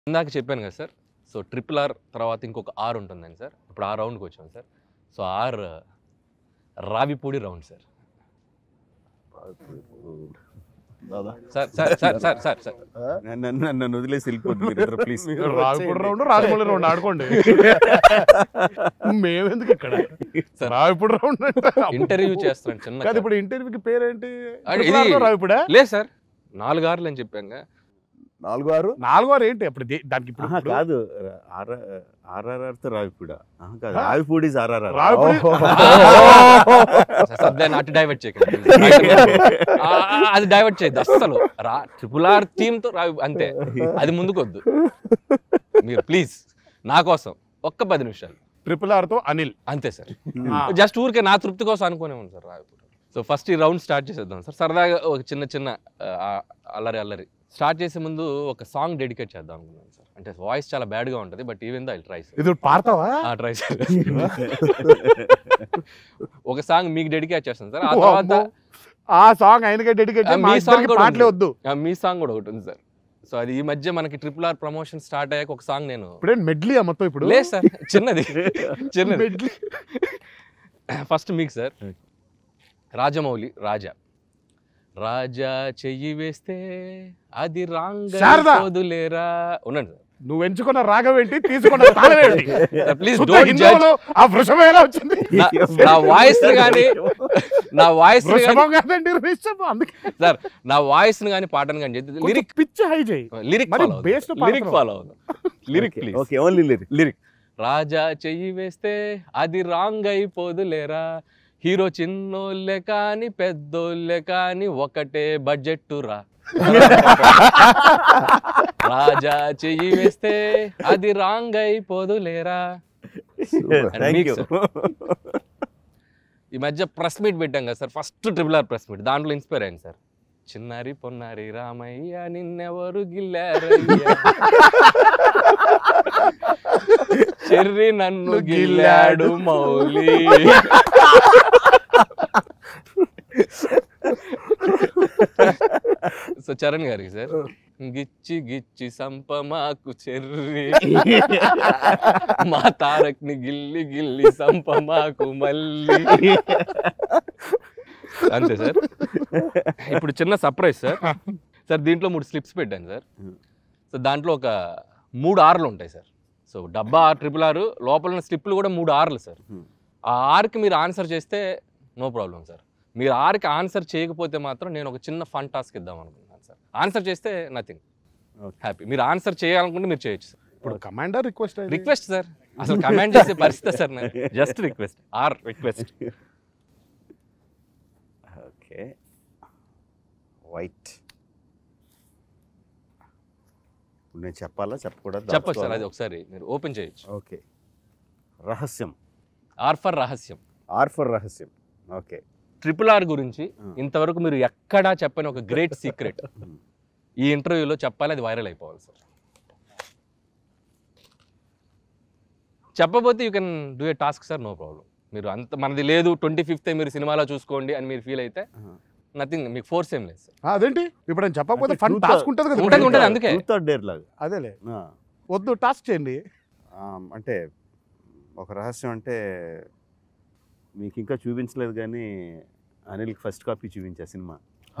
ఇందాక చెప్పాను కదా సార్. సో ట్రిపుల్ ఆర్ తర్వాత ఇంకొక ఆర్ ఉంటుందండి సార్. ఇప్పుడు ఆ రౌండ్కి వచ్చాం sir. So R Ravipudi round sir. Sir sir sir sir sir sir నన్ను వదిలేసి వెళ్ళిపోతుంది please. Ravipudi round Rajamouli round ఆడుకోండి. మేమెందుకు ఇక్కడ రావిపూడి రౌండ్ ఇంటర్వ్యూ చేస్తాను చిన్న. కాదు ఇప్పుడు ఇంటర్వ్యూకి పేరేంటి? రావిపూడా లేదు సార్, 4 ఆర్లు అని చెప్పాను. 4 ఏంటి అప్పుడు దానికి? కాదు RRR తో రావిపూడా కాదు, రావిపూడి ఇస్ RRR. అటు డైవర్ట్ చేయకండి, అది డైవర్ట్ చేయద్దు అస్సలు. ట్రిపుల్ ఆర్ థీమ్ తో రావి అంతే, అది ముందుకొద్దు మీరు ప్లీజ్. నా కోసం ఒక్క 10 నిమిషాలు. ట్రిపుల్ ఆర్ తో అనిల్ అంతే సార్. జస్ట్ ఊరికే నా తృప్తి కోసం అనుకునే ఉంది సార్ రావిపూడి. సో ఫస్ట్ ఈ రౌండ్ స్టార్ట్ చేసేద్దాం సార్. సరదాగా ఒక చిన్న అల్లరి స్టార్ట్ చేసే ముందు ఒక సాంగ్ డెడికేట్ చేద్దాం అనుకున్నాను సార్. అంటే వాయిస్ చాలా బ్యాడ్గా ఉంటుంది, but even though I try sir. ఇది పాడతావా? Try sir. ఒక సాంగ్ మీకు డెడికేట్ చేస్తాను సార్. ఆ తర్వాత ఆ సాంగ్ ఆయనకే డెడికేట్. మీ సాంగ్ పాటలే వద్దు, మీ సాంగ్ కూడా ఒకటి ఉంది సార్. సో అది ఈ మధ్య మనకి ట్రిపుల్ ఆర్ ప్రమోషన్ స్టార్ట్ అయ్యాక ఒక సాంగ్ నేను మెడ్లీ మొత్తం ఇప్పుడు లేదు సార్, చిన్నది. ఫస్ట్ మీకు సార్ రాజమౌళి రాజా. రాజా చెయ్యి వేస్తే అది రాంగలేరా ఉండండి సార్. నువ్వు ఎంచుకున్న రాగం ఏంటి, తీసుకున్న తాళం ఏంటి? ప్లీజ్ ఆ వృషభం ఎలా వచ్చింది? నా వాయిస్ గానీ సార్, నా వాయిస్ గానీ పాటను కానీ లిరిక్ పిచ్ హై చేయి, లిరిక్ ఫాలో అవుతుంది. Lyric please. Okay, only lyric. Raja చెయ్యి వేస్తే అది రాంగ్ అయిపోదులేరా, హీరో చిన్నోళ్ళే కాని పెద్దోళ్ళే కాని ఒకటే బడ్జెట్ రా. రాజా చెయ్యి వేస్తే అది రాంగ్ అయిపోదులేరా. ఈ మధ్య ప్రెస్ మీట్ పెట్టాం కదా sir, first triple R press meet. దాంట్లో ఇన్స్పైర్ అయ్యింది సార్. చిన్నారి పొన్నారి రామయ్య నిన్నెవరు గిల్లారయ్య, చెర్రి నన్ను గిల్లాడు మౌలి. సో చరణ్ గారికి సార్, గిచ్చి గిచ్చి సంపమాకు చెర్రి, మా తారక్ ని గిల్లి గిల్లి సంపమాకు మళ్ళీ. అంతే సార్. ఇప్పుడు చిన్న సర్ప్రైజ్ సార్. సార్ దీంట్లో 3 స్లిప్స్ పెట్టాను సార్. సో దాంట్లో ఒక 3 ఆర్లు ఉంటాయి సార్. సో డబ్బా ట్రిపుల్ ఆర్ లోపల ఉన్న స్లిప్లు కూడా 3 ఆర్లు సార్. ఆ ఆర్కి మీరు ఆన్సర్ చేస్తే నో ప్రాబ్లం సార్. మీరు ఆర్కి ఆన్సర్ చేయకపోతే మాత్రం నేను ఒక చిన్న ఫన్ టాస్క్ ఇద్దాం అనుకుంటున్నాను సార్. ఆన్సర్ చేస్తే నథింగ్, హ్యాపీ. మీరు ఆన్సర్ చేయాలనుకుంటే మీరు చేయొచ్చు సార్. ఇప్పుడు కమాండర్ రిక్వెస్ట్ సార్, అసలు కమాండ్ చేసే పరిస్థితి సార్. నేను just request, R request. Okay, wait. నేను చెప్పాలా చెప్పకూడదు? చెప్పచ్చు సార్, అది ఒకసారి మీరు ఓపెన్ చేయొచ్చు. ఓకే, రహస్యం. ఆర్ ఫర్ రహస్యం. ఆర్ ఫర్ రహస్యం. ఓకే. ట్రిపుల్ ఆర్ గురించి ఇంతవరకు మీరు ఎక్కడా చెప్పని ఒక గ్రేట్ సీక్రెట్ ఈ ఇంటర్వ్యూలో చెప్పాలి, అది వైరల్ అయిపోవాలి సార్. చెప్పబోతే you can do a task sir, no problem. మీరు అంత మనది లేదు 25th మీరు సినిమాలో చూసుకోండి అని మీరు ఫీల్ అయితే నథింగ్, మీకు ఫోర్స్ ఏం లేదు సార్. అదేంటి ఇప్పుడు నేను చెప్పకపోతే ఫన్ టాస్క్ ఉంటుంది కదా? ఉంటుంది, అందుకే అదేలే వద్దు, టాస్క్ చేయండి. అంటే ఒక రహస్యం అంటే మీకు ఇంకా చూపించలేదు కానీ అనిల్కి ఫస్ట్ కాపీ చూపించా సినిమా.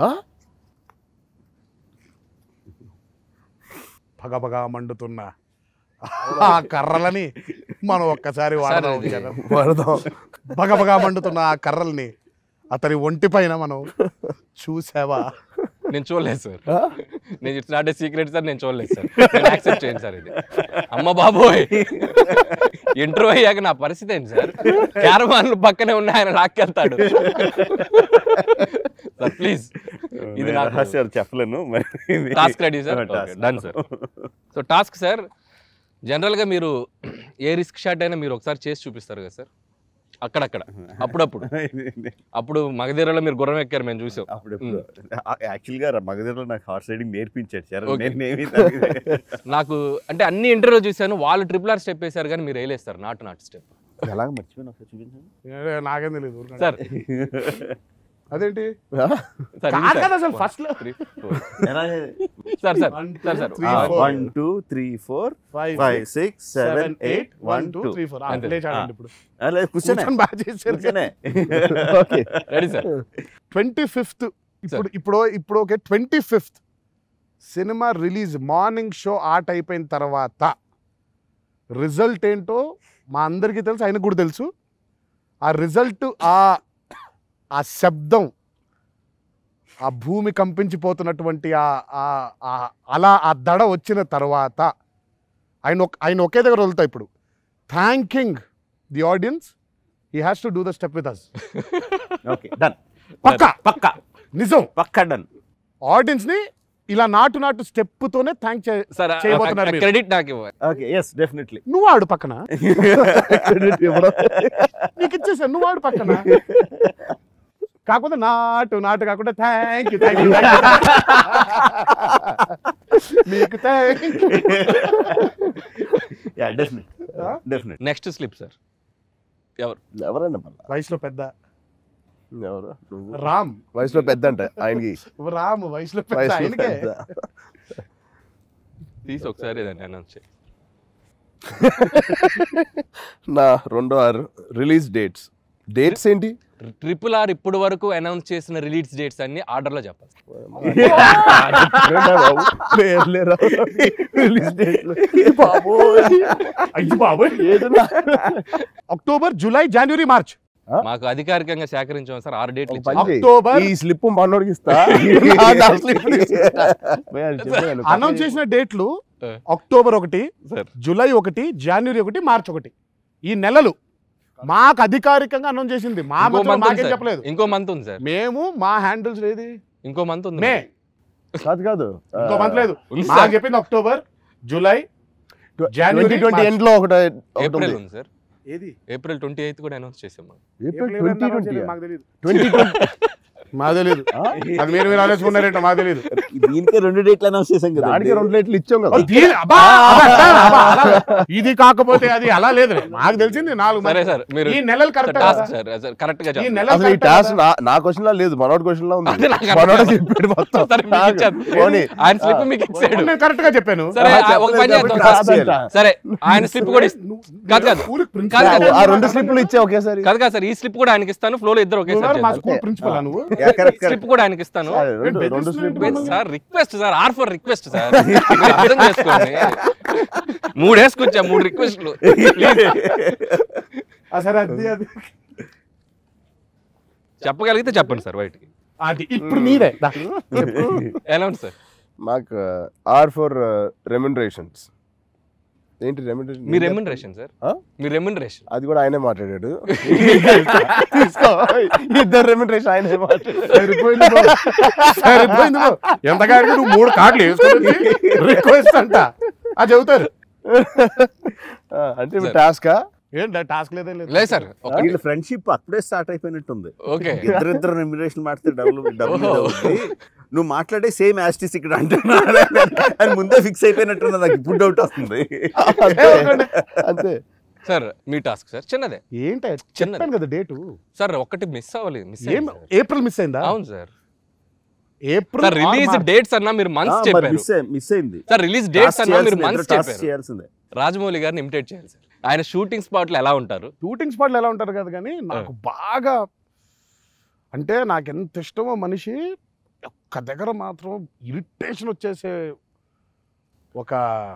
పగపగా మండుతున్న ఆ కర్రలని మనం ఒక్కసారి వాడదాం. పగపగా మండుతున్న ఆ కర్రల్ని అతని ఒంటి పైన మనం చూసావా? నేను చూడలేదు సార్. నేను it's not a secret sir, నేను చూడలేదు సార్. నేను యాక్సెప్ట్ చేయండి సార్. ఇది అమ్మ బాబోయ్, ఇంటర్వ్యూ అయ్యాక నా పరిస్థితి ఏంటి సార్? క్యారవాన్లు పక్కనే ఉన్న ఆయన లాక్కెళ్తాడు సార్. ప్లీజ్, ఇది రహస్యాలు చెప్పలేను. Task ready sir? Done sir. So task sir, జనరల్గా మీరు ఏ రిస్క్ షాట్ అయినా మీరు ఒకసారి చేసి చూపిస్తారు కదా సార్, అక్కడక్కడ అప్పుడప్పుడు. అప్పుడు మగధీరలో మీరు గుర్రం ఎక్కారు, మేము చూసాం. యాక్చువల్గా మగధీరలో నాకు హార్స్ రైడింగ్ నేర్పించాడు. నాకు అంటే అన్ని ఇంటర్వ్యూ చూశాను, వాళ్ళు ట్రిపుల్ ఆర్ స్టెప్ వేశారు కానీ మీరు వేయలేస్తారు నాట్ స్టెప్. ఎలాగ మర్చిపోయినా చూపించండి. నాకేం తెలియదు సార్. అదేంటి సార్ కాదు కదా అసలు ఫస్ట్ లో 3 4 సార్ సార్ 1 2 3 4 5 6 7 8 1 2 3 4 అట్లే చాలండి ఇప్పుడు అలా కూర్చొని బాగా చేశారు. ఓకే రెడీ సార్ 25th ఇప్పుడు ఓకే 25th సినిమా రిలీజ్ మార్నింగ్ షో ఆర్ట్ అయిపోయిన తర్వాత రిజల్ట్ ఏంటో మా అందరికీ తెలుసు, ఆయనకు కూడా తెలుసు. ఆ రిజల్ట్ ఆ శబ్దం, ఆ భూమి కంపించిపోతున్నటువంటి అలా ఆ దడ వచ్చిన తర్వాత ఆయన ఒకే దగ్గర వదులుతా ఇప్పుడు. Thanking the audience, he has to do the step with us. Okay done. పక్కా నిజం, పక్కా డన్. ఆడియన్స్ ని ఇలా నాటు స్టెప్ తోనే థ్యాంక్ చేయబోతున్నారు. క్రెడిట్ నాకు ఇవ్వాలి. Okay yes definitely. నువ్వు ఆడు పక్కన, నీకు ఇచ్చేసాను, నువ్వు ఆడు పక్కన. కాకపోతే నాటు కాకుండా థ్యాంక్ యూ మీకు thank you. Yeah definitely. Next slip sir ఎవరన్నా వయసులో పెద్ద ఎవరు రామ్, వయసులో పెద్ద అంటే ఆయనకి రామ్ వయసులో పెద్ద ఆయనకే. తీసి ఒకసారి ఏదండి అనౌన్స్ చేయి. నా 2R రిలీజ్ డేట్స్ ఏంటి? RRR ఇప్పుడు వరకు అనౌన్స్ చేసిన రిలీజ్ డేట్స్ అన్ని ఆర్డర్ లో చెప్పాలి. అక్టోబర్, జూలై, జనవరి, మార్చ్ మాకు అధికారికంగా సేకరించాం సార్ 6 డేట్లు. అక్టోబర్ ఈ స్లిప్ మనోడికి ఇస్తా. అనౌన్స్ చేసిన డేట్లు అక్టోబర్ 1, జూలై 1, జనవరి 1, మార్చ్ 1. ఈ నెలలు మాకు అధికారికంగా అనౌన్స్ చేసింది. మాకేం చెప్పలేదు. ఇంకో మంత్ ఉంది సార్. మేము మా హ్యాండిల్స్ లేదు. ఇంకో మంత్ ఉంది. మే కాదు ఇంకో మంత్ లేదు. మాకు చెప్పింది అక్టోబర్, జూలై, జనవరి, 2020 ఎండ్ లో ఒకటి ఏప్రిల్ ఉంది సార్. ఏది ఏప్రిల్ 28 కూడా అనౌన్స్ చేసాం. ఏప్రిల్ 2020 మాకు తెలియదు. మాకు తెలియదు. అది మీరు ఆలోచుకున్నారేంటో మాకు తెలియదు. దీనికి 2 డేట్లు అనౌన్స్ చేసాం కదా. దానికి 2 డేట్లు ఇచ్చాం కదా. ఇది కాకపోతే అది అలా లేదు. మాకు తెలిసింది 4 సరే సార్, మీరు ఈ నెలలు కరెక్ట్ కరెక్ట్ గా ఈ నెలలు అసలు ఈ టాస్క్ నా క్వశ్చన్ లా లేదు, మనోడి క్వశ్చన్ లా ఉంది. మనోడు చెప్పాడు మొత్తం. ఆయన స్లిప్ మీకు ఇచ్చాడు. నేను కరెక్ట్ గా చెప్పాను. సరే ఒక పని చేద్దాం. సరే ఆయన స్లిప్ కూడా కాదు ఆ 2 స్లిప్లు ఇచ్చా ఒకేసారి. కాదు సార్, ఈ స్లిప్ కూడా ఆయనకి ఇస్తాను. ఫ్లో లో ఇద్దరు ఒకేసారి. మా స్కూల్ ప్రిన్సిపల్ నువ్వు స్లిప్ కూడా ఆయనకి ఇస్తాను sir. Request sir, R for request sir, అర్థం చేసుకోండి. 3 వేసుకొచ్చా, 3 రిక్వెస్ట్లు. సరే అది చెప్పగలిగితే చెప్పండి సార్ బయటికి. అది ఇప్పుడు మీరే ఎలా ఉంది సార్? మాకు ఆర్ ఫర్ రెమ్యునరేషన్స్. ఏంటి రెమ్యునరేషన్? మీ రెమ్యునరేషన్ సార్, మీ రెమ్యునరేషన్. అది కూడా ఆయనే మాట్లాడాడు. ఇద్దరు రెమ్యునరేషన్ ఆయనే మాట్లాడాడు. సరిపోయింది. ఎంతగా నువ్వు 3 కార్డులు వేసుకుని రిక్వెస్ట్ అంట అది చెబుతారు. అంటే టాస్కా? ఏంటి టాస్క్ లేదే లేదు సార్. వీళ్ళ ఫ్రెండ్షిప్ అప్పుడే స్టార్ట్ అయిపోయినట్టుంది. ఓకే, ఇద్దరు రెమ్యునరేషన్ మాట్లాడితే డబ్బులు నువ్వు మాట్లాడే సేమ్ యాస్టిస్ ఇక్కడ అంటున్నా అని ముందే ఫిక్స్ అయిపోయినట్టుంది. నాకు ఇప్పుడు డౌట్ వస్తుంది. అంతే సార్. మీ టాస్క్ సార్ చిన్నదే. ఏంటి చెప్పాను కదా డేటు సార్. ఒకటి మిస్ అవ్వాలి. ఏప్రిల్ మిస్ అయిందా? అవును సార్. ఏప్రిల్ రిలీజ్ డేట్స్ అన్నా మీరు మంత్స్ చెప్పారు. మిస్ అయింది సార్. రిలీజ్ డేట్స్ అన్నా మీరు మంత్స్ చెప్పారు. చేయాల్సిందే. రాజమౌళి గారిని ఇమిటేట్ చేయాలి సార్. ఆయన షూటింగ్ స్పాట్లు ఎలా ఉంటారు? షూటింగ్ స్పాట్లు ఎలా ఉంటారు కదా, కానీ నాకు బాగా అంటే నాకు ఎంత ఇష్టమో మనిషి ఒక్క దగ్గర మాత్రం ఇరిటేషన్ వచ్చేసే ఒక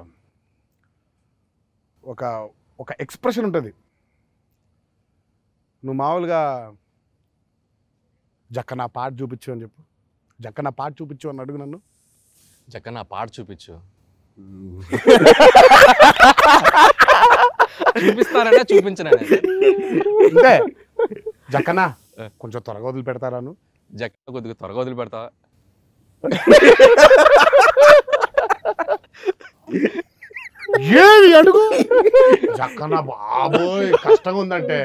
ఒక ఒక ఎక్స్ప్రెషన్ ఉంటుంది. నువ్వు మామూలుగా జక్క నా పాట చూపించు అని చెప్పు. జక్క నా పాట చూపించు అని అడుగు నన్ను. జక్క నా పాట చూపించు. చూపిస్తారనే చూపించనే అంటే జక్కనా కొంచెం త్వరగా వదిలి పెడతారాను. జక్క కొద్దిగా త్వరగా వదిలి పెడతావా? ఏమి అడుగు. జక్కనా బాబోయ్ కష్టంగా ఉందంటే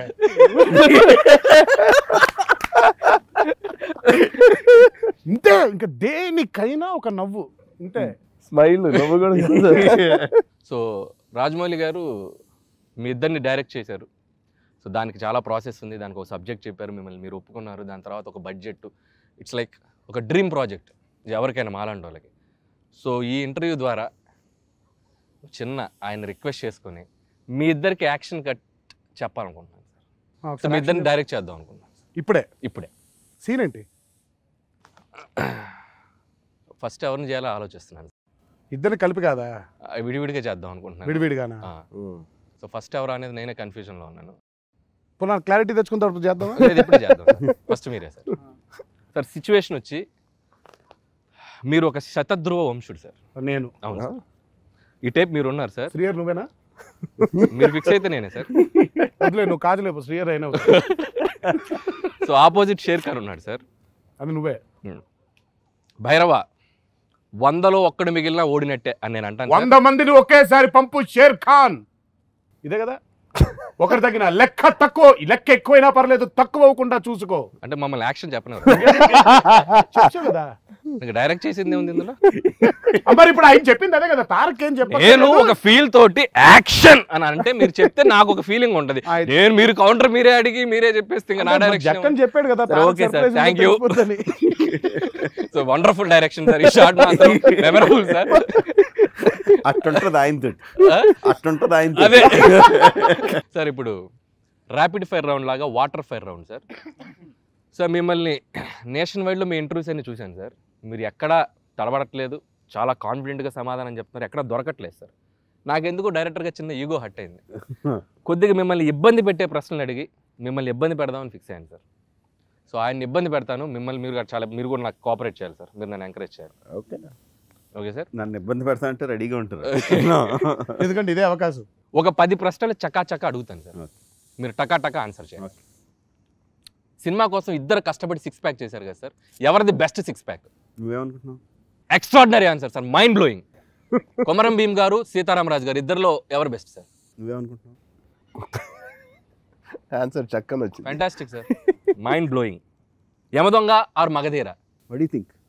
ఇంతే. ఇంకా దేనికైనా ఒక నవ్వు ఇంతే, స్మైల్ నవ్వు కూడా. సో రాజమౌళి గారు మీ ఇద్దరిని డైరెక్ట్ చేశారు. సో దానికి చాలా ప్రాసెస్ ఉంది, దానికి ఒక సబ్జెక్ట్ చెప్పారు, మిమ్మల్ని మీరు ఒప్పుకున్నారు, దాని తర్వాత ఒక బడ్జెట్, ఇట్స్ లైక్ ఒక డ్రీమ్ ప్రాజెక్ట్ ఎవరికైనా మాలాంటి వాళ్ళకి. సో ఈ ఇంటర్వ్యూ ద్వారా చిన్న ఆయన రిక్వెస్ట్ చేసుకొని మీ ఇద్దరికి యాక్షన్ కట్ చెప్పాలనుకుంటున్నాను సార్. సో మీ ఇద్దరిని డైరెక్ట్ చేద్దాం అనుకుంటున్నాను ఇప్పుడే. సీన్ ఏంటి? ఫస్ట్ ఎవరిని చేయాలో ఆలోచిస్తున్నాను. ఇద్దరిని కలిపి కాదా? విడివిడిగా చేద్దాం అనుకుంటున్నాను. విడివిడిగానా? సో ఫస్ట్ ఎవరు అనేది నేనే కన్ఫ్యూజన్లో ఉన్నాను. పునః క్లారిటీ తెచ్చుకున్న తర్వాత చేద్దాం. ఇప్పుడు చేద్దాం. ఫస్ట్ మీరే సార్. సార్ సిచ్యువేషన్ వచ్చి మీరు ఒక శతధ్రువ వంశుడు సార్. నేను. అవును సార్. ఈ టైప్ మీరు ఉన్నారు సార్. శ్రీయర్ నువ్వేనా? మీరు ఫిక్స్ అయితే నేనే సార్. నువ్వు కాజులేపు శ్రీయర్ అయినా. సో ఆపోజిట్ షేర్ ఖాన్ ఉన్నాడు సార్. అది నువ్వే. భైరవ 100లో ఒక్కడు మిగిలిన ఓడినట్టే అని నేను అంటాను. 100 మందిని ఒకేసారి పంపు షేర్ ఖాన్. ఇదే కదా ఒకటి తగిన లెక్క తక్కువ, లెక్క ఎక్కువైనా పర్లేదు, తక్కువ అవ్వకుండా చూసుకో. అంటే మమ్మల్ని యాక్షన్ చెప్పను కదా. డైరెక్ట్ చేసింది ఉంది ఇందులో. మరి ఇప్పుడు ఆయన చెప్పింది అదే కదా. తారక్ ఏం చెప్పారు? నేను ఒక ఫీల్ తోటి యాక్షన్ అని అంటే మీరు చెప్తే నాకు ఒక ఫీలింగ్ ఉంటది. నేను మీరు కౌంటర్ మీరే అడిగి మీరే చెప్పేస్తే ఇంకా నా డైరెక్షన్ చెప్పాడు కదా. Okay sir, thank you. So wonderful direction sir. ఈ షాట్ మాత్రం మెమరబుల్ సార్. అట్టుంటది ఆయనతో, అట్టుంటది ఆయనతో. అదే సార్. ఇప్పుడు ర్యాపిడ్ ఫైర్ రౌండ్ లాగా water fire round sir. Sir మిమ్మల్ని నేషన్ వైడ్లో మీ ఇంటర్వ్యూస్ అన్ని చూశాను సార్. మీరు ఎక్కడా తడబడట్లేదు, చాలా కాన్ఫిడెంట్గా సమాధానం చెప్తున్నారు, ఎక్కడా దొరకట్లేదు సార్. నాకెందుకు డైరెక్టర్గా చిన్న ఈగో హట్ అయింది. కొద్దిగా మిమ్మల్ని ఇబ్బంది పెట్టే ప్రశ్నలు అడిగి మిమ్మల్ని ఇబ్బంది పెడదామని ఫిక్స్ అయ్యాను సార్. సో ఆయన ఇబ్బంది పెడతాను, మిమ్మల్ని మీరు కూడా నాకు కోఆపరేట్ చేయాలి సార్. మీరు నన్ను ఎంకరేజ్ చేయాలి. Okay sir. నన్ను ఇబ్బంది పెడతానంటే రెడీగా ఉంటారు. ఎందుకంటే ఇదే అవకాశం. ఒక 10 ప్రశ్నలు చక్కా అడుగుతాను సార్. మీరు టకా ఆన్సర్ చేయాలి. సినిమా కోసం ఇద్దరు కష్టపడి 6 ప్యాక్ చేశారు కదా సార్. ఎవరిది బెస్ట్ 6 ప్యాక్? నువ్వేమనుకుంటున్నావు? Extraordinary answer sir, mind blowing. Komaram Bheem garu, Seetharamaraju గారు, ఇద్దరిలో ఎవరు బెస్ట్ సార్? నువ్వేమనుకుంటున్నావు? ఆన్సర్ చక్కని వచ్చింది. Fantastic sir, mind blowing. Yamadonga or Magadheera? What do you think?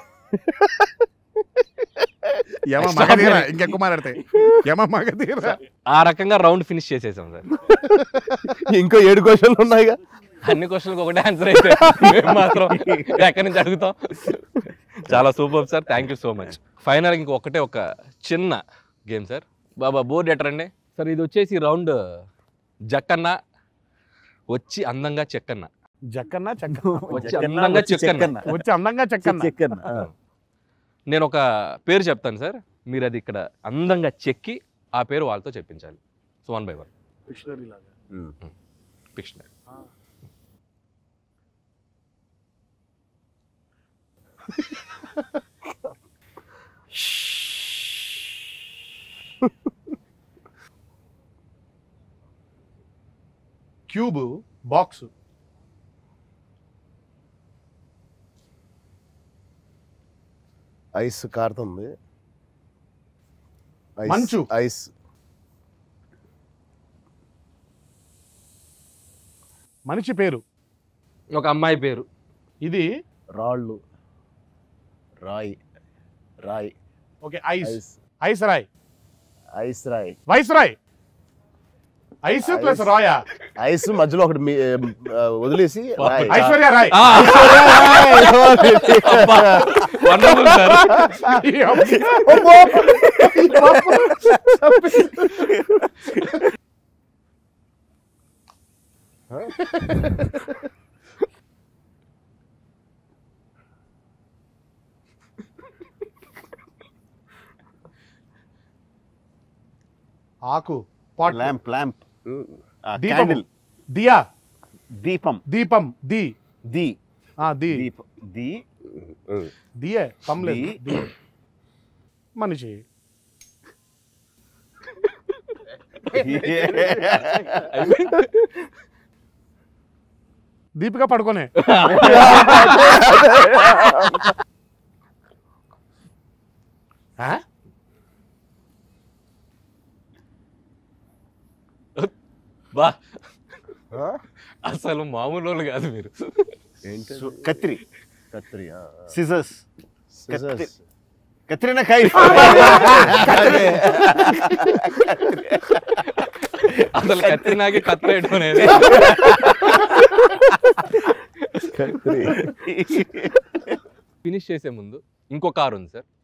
ఇంకెక్కువ మాట్లాడతాయి. ఆ రకంగా రౌండ్ ఫినిష్ చేసేసాం సార్. ఇంకో 7 క్వశ్చన్లు ఉన్నాయిగా. అన్ని క్వశ్చన్లకు ఒకటే ఆన్సర్ అయితే మాత్రం ఎక్కడి నుంచి అడుగుతాం. చాలా super sir, thank you so much. Final ఇంకొకటే ఒక చిన్న గేమ్ సార్. బాబా బోర్డు ఎట్టరండి సార్. ఇది వచ్చేసి రౌండ్ జక్కన్న వచ్చి అందంగా చెక్కన్న. జక్కన్న వచ్చి అందంగా చెక్కన్న. వచ్చి అందంగా చెక్కన్న. నేను ఒక పేరు చెప్తాను సార్, మీరు అది ఇక్కడ అందంగా చెక్కి ఆ పేరు వాళ్ళతో చెప్పించాలి. So 1 by 1. Pictionary. Cube box. Ice కారుతుంది. మంచు. ఐస్. మనిషి పేరు. ఒక అమ్మాయి పేరు. ఇది రాళ్ళు. Rai. Okay. Ice Rai. Ice Rai. Vice Rai. Ice plus రాయా? ఐస్ మధ్యలో ఒకటి వదిలేసి ఐశ్వర్య రాయ్. Wonderful sir. ఆకు. ల్యాంప్. దీపం. దియా. దీపం. ది. దియే పంలేదు. మనిషి. దీపిక పడుకోనే. బా అసలు మామూలు వాళ్ళు కాదు మీరు. కత్రి. సిజర్స్. కత్రినా కై. అసలు కత్తినాకి కత్తిరేయడం అనేది ఫినిష్ చేసే ముందు ఇంకో కార్ ఉంది సార్,